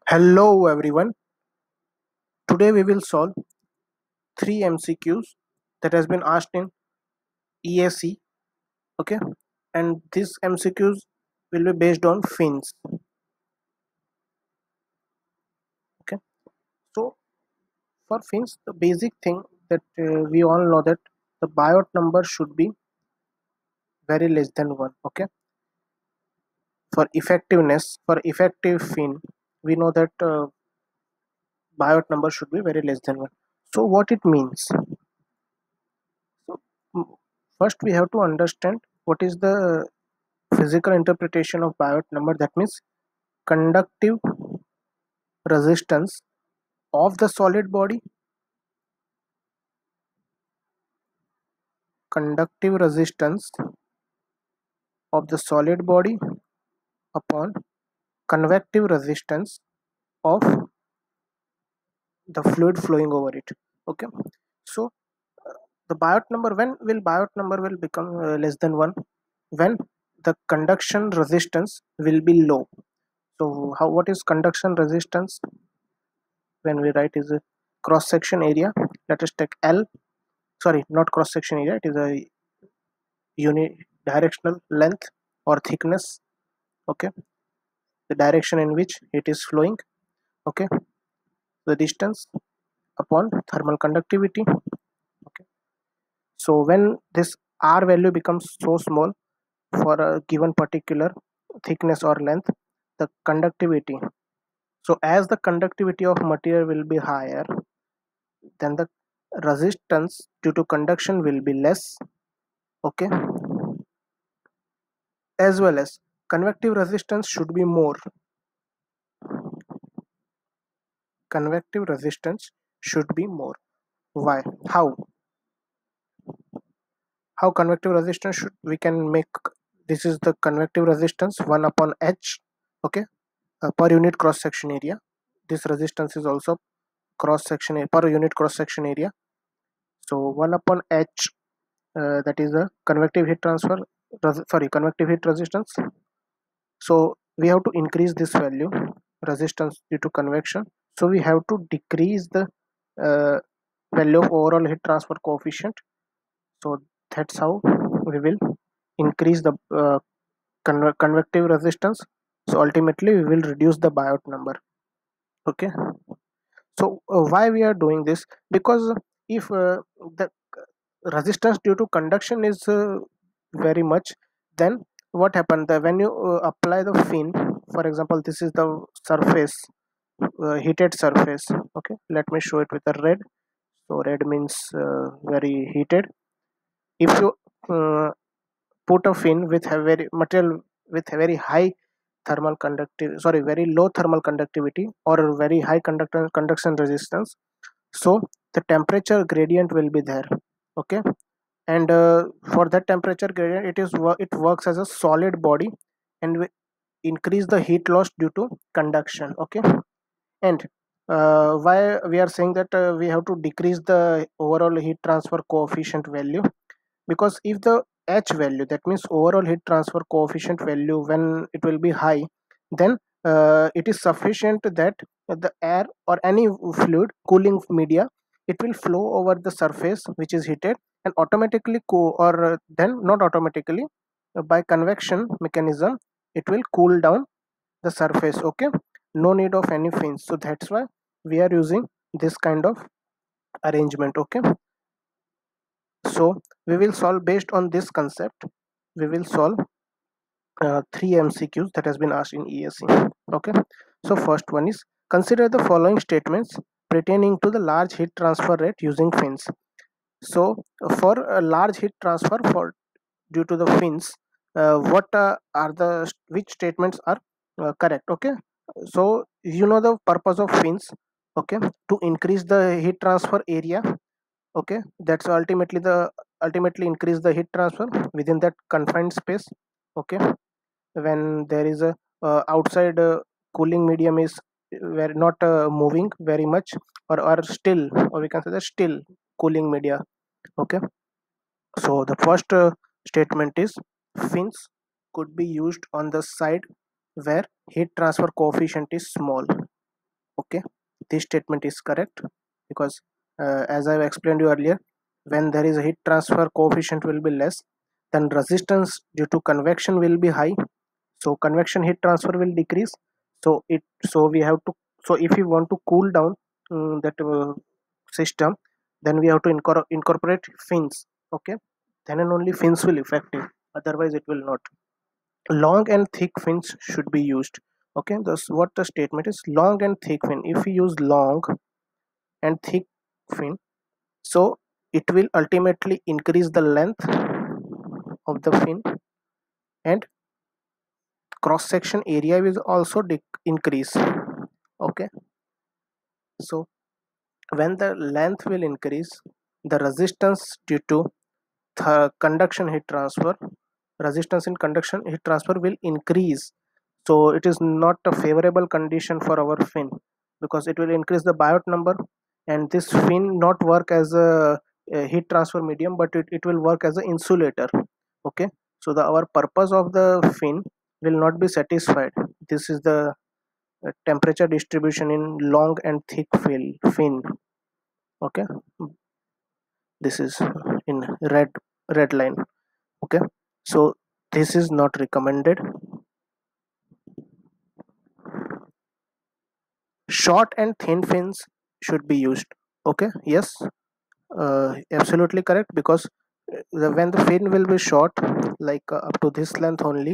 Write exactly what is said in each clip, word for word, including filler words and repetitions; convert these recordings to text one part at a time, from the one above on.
Hello everyone. Today we will solve three M C Qs that has been asked in E A C. Okay, and these M C Qs will be based on fins. Okay, so for fins, the basic thing that uh, we all know that the Biot number should be very less than one. Okay, for effectiveness, for effective fin, we know that uh, Biot number should be very less than one. So what it means? So mm, first we have to understand what is the physical interpretation of Biot number. That means conductive resistance of the solid body, conductive resistance of the solid body upon convective resistance of the fluid flowing over it. Okay, so uh, the Biot number, when will Biot number will become uh, less than one? When the conduction resistance will be low. So how, what is conduction resistance? When we write is a cross section area, let us take L. Sorry, not cross section area, it is a unidirectional length or thickness. Okay, the direction in which it is flowing. Okay, the distance upon thermal conductivity. Okay, so when this R value becomes so small for a given particular thickness or length, the conductivity, so as the conductivity of material will be higher, then the resistance due to conduction will be less. Okay, as well as convective resistance should be more. Convective resistance should be more. Why? How? How convective resistance should we can make? This is the convective resistance one upon H. Okay, uh, per unit cross section area. This resistance is also cross section per unit cross section area. So one upon H, uh, that is the convective heat transfer. Sorry, convective heat resistance. So we have to increase this value, resistance due to convection. So we have to decrease the uh, value of overall heat transfer coefficient. So that's how we will increase the uh, conve convective resistance. So ultimately we will reduce the Biot number. Okay, so uh, why we are doing this? Because if uh, the resistance due to conduction is uh, very much, then what happened, the when you uh, apply the fin, for example this is the surface, uh, heated surface. Okay, let me show it with a red. So red means uh, very heated. If you uh, put a fin with a very material with a very high thermal conductive sorry very low thermal conductivity or very high conductor conduction resistance, so the temperature gradient will be there. Okay, and uh, for that temperature gradient, it is it works as a solid body and we increase the heat loss due to conduction. Okay, and uh, why we are saying that uh, we have to decrease the overall heat transfer coefficient value? Because if the H value, that means overall heat transfer coefficient value, when it will be high, then uh, it is sufficient that the air or any fluid cooling media, it will flow over the surface which is heated and automatically cool, or uh, then not automatically, uh, by convection mechanism it will cool down the surface. Okay, no need of any fins. So that's why we are using this kind of arrangement. Okay, so we will solve based on this concept. We will solve uh, three M C Qs that has been asked in E A C. Okay, so first one is, consider the following statements pertaining to the large heat transfer rate using fins. So for a large heat transfer for due to the fins, uh, what uh, are the which statements are uh, correct? Okay, so you know the purpose of fins. Okay, to increase the heat transfer area. Okay, that's ultimately the ultimately increase the heat transfer within that confined space. Okay, when there is a uh, outside uh, cooling medium is very not uh, moving very much, or, or still, or we can say the still cooling media. Okay, so the first uh, statement is, fins could be used on the side where heat transfer coefficient is small. Okay, this statement is correct because uh, as I explained you earlier, when there is a heat transfer coefficient will be less, then resistance due to convection will be high, so convection heat transfer will decrease. So it so we have to, so if you want to cool down um, that uh, system, then we have to incor- incorporate fins. Okay, then and only fins will effective, otherwise it will not. Long and thick fins should be used. Okay, thus what the statement is: long and thick fin. If we use long and thick fin, so it will ultimately increase the length of the fin, and cross section area will also increase. Okay, so when the length will increase, the resistance due to the conduction heat transfer, resistance in conduction heat transfer will increase. So it is not a favorable condition for our fin, because it will increase the Biot number, and this fin not work as a, a heat transfer medium, but it, it will work as an insulator. Okay, so the our purpose of the fin will not be satisfied. This is the uh, temperature distribution in long and thick fin fin Okay, this is in red red line. Okay, so this is not recommended. Short and thin fins should be used. Okay, yes, uh, absolutely correct, because uh, the, when the fin will be short, like uh, up to this length only,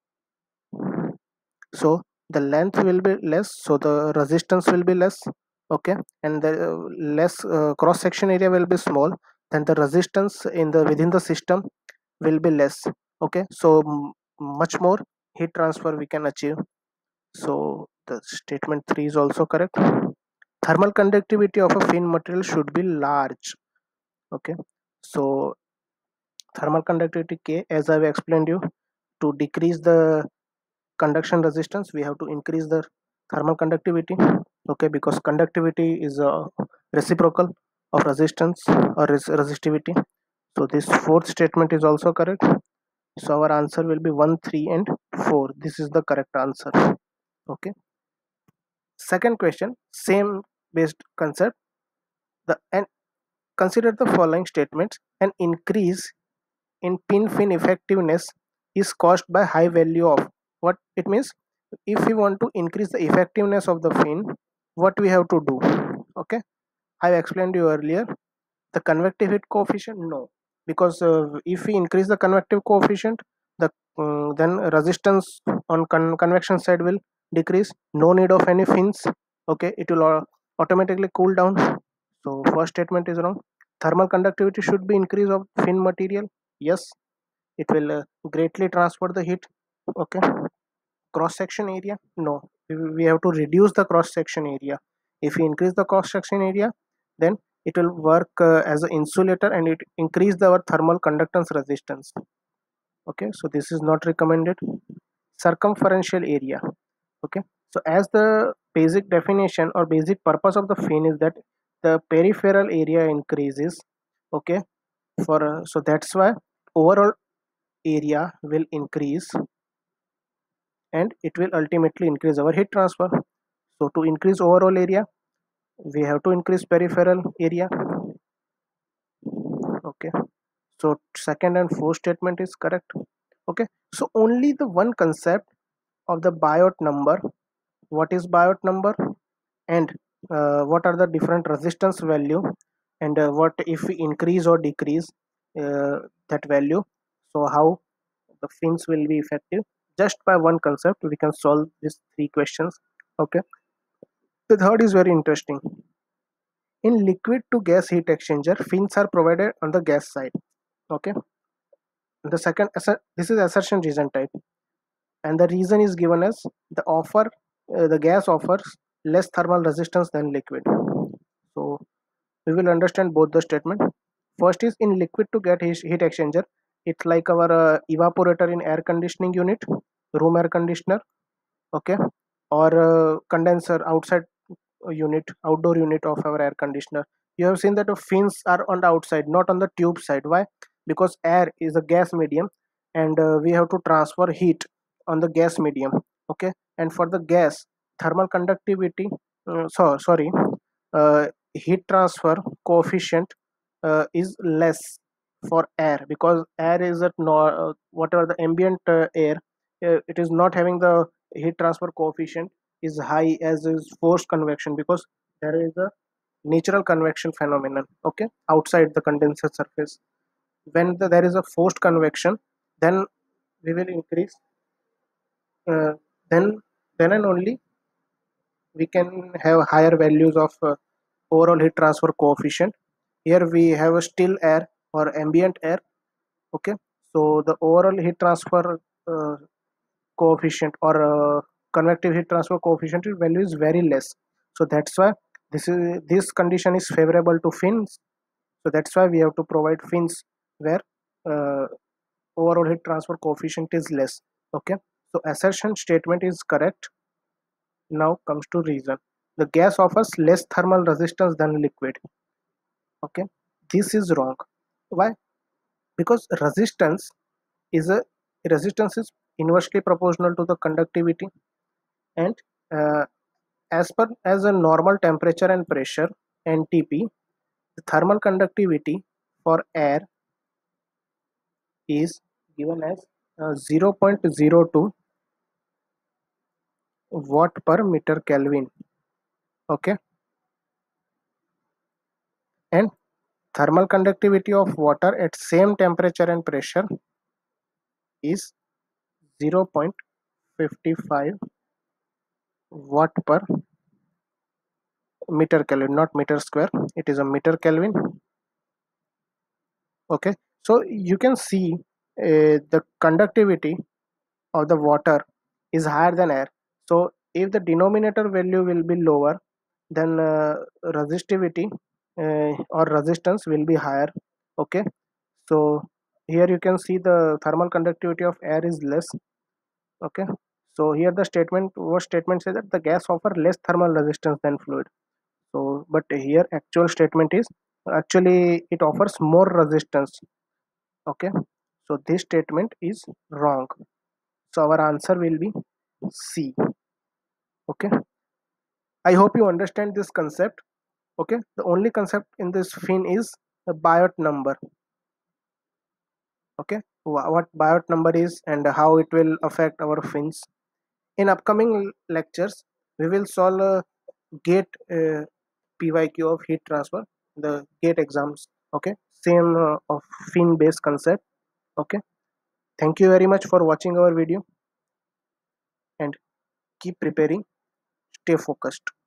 so the length will be less, so the resistance will be less. Okay, and the uh, less uh, cross section area will be small, then the resistance in the within the system will be less. Okay, so m- much more heat transfer we can achieve. So the statement three is also correct. Thermal conductivity of a fin material should be large. Okay, so thermal conductivity K, as I've explained you, to decrease the conduction resistance we have to increase the thermal conductivity. Okay, because conductivity is a reciprocal of resistance or res- resistivity. So this fourth statement is also correct. So our answer will be one, three and four. This is the correct answer. Okay, second question, same based concept. The and consider the following statements: an increase in pin fin effectiveness is caused by high value of. What it means, if we want to increase the effectiveness of the fin, what we have to do? Okay, I explained you earlier. The convective heat coefficient, no, because uh, if we increase the convective coefficient, the um, then resistance on con- convection side will decrease. No need of any fins. Okay, it will uh, automatically cool down. So first statement is wrong. Thermal conductivity should be increase of fin material. Yes, it will uh, greatly transfer the heat. Okay, cross section area, no, we we have to reduce the cross section area. If we increase the cross section area, then it will work uh, as an insulator, and it increase the our thermal conductance resistance. Okay, so this is not recommended. Circumferential area. Okay, so as the basic definition or basic purpose of the fin is that the peripheral area increases. Okay, for uh, so that's why overall area will increase, and it will ultimately increase our heat transfer. So to increase overall area, we have to increase peripheral area. Okay, so second and fourth statement is correct. Okay, so only the one concept of the Biot number. What is Biot number, and uh, what are the different resistance value, and uh, what if we increase or decrease uh, that value, so how the fins will be effective. Just by one concept we can solve these three questions. Okay, the third is very interesting. In liquid to gas heat exchanger, fins are provided on the gas side. Okay, the second asser- this is assertion reason type, and the reason is given as the offer uh, the gas offers less thermal resistance than liquid. So we will understand both the statement. First is, in liquid to get heat heat exchanger, it's like our uh, evaporator in air conditioning unit, room air conditioner. Okay, or uh, condenser outside unit, outdoor unit of our air conditioner. You have seen that the fins are on the outside, not on the tube side. Why? Because air is a gas medium, and uh, we have to transfer heat on the gas medium. Okay, and for the gas, thermal conductivity uh, so sorry uh, heat transfer coefficient uh, is less for air, because air is at no, uh, whatever the ambient uh, air, uh, it is not having the heat transfer coefficient is high as is forced convection, because there is a natural convection phenomenon, okay, outside the condenser surface. When the, there is a forced convection, then we will increase, uh, then then and only we can have higher values of uh, overall heat transfer coefficient. Here we have a still air or ambient air, okay, so the overall heat transfer uh, coefficient or uh, convective heat transfer coefficient value is very less. So that's why this is this condition is favorable to fins. So that's why we have to provide fins where uh, overall heat transfer coefficient is less, okay. So assertion statement is correct. Now comes to reason. The gas offers less thermal resistance than liquid, okay. This is wrong. Why? Because resistance is a resistance is inversely proportional to the conductivity, and uh, as per as a normal temperature and pressure N T P, the thermal conductivity for air is given as uh, zero point zero two watt per meter Kelvin, okay, and thermal conductivity of water at same temperature and pressure is zero point five five watt per meter Kelvin, not meter square, it is a meter Kelvin, okay. So you can see uh, the conductivity of the water is higher than air. So if the denominator value will be lower, then uh, resistivity uh, or resistance will be higher, okay. So here you can see the thermal conductivity of air is less, okay. So here the statement what statement says that the gas offer less thermal resistance than fluid. So but here actual statement is actually it offers more resistance, okay. So this statement is wrong. So our answer will be C, okay. I hope you understand this concept, okay. The only concept in this fin is the Biot number, okay. What Biot number is and how it will affect our fins. In upcoming lectures we will solve a gate uh, P Y Q of heat transfer, the gate exams, okay. Same uh, of fin based concept, okay. Thank you very much for watching our video, and keep preparing, stay focused.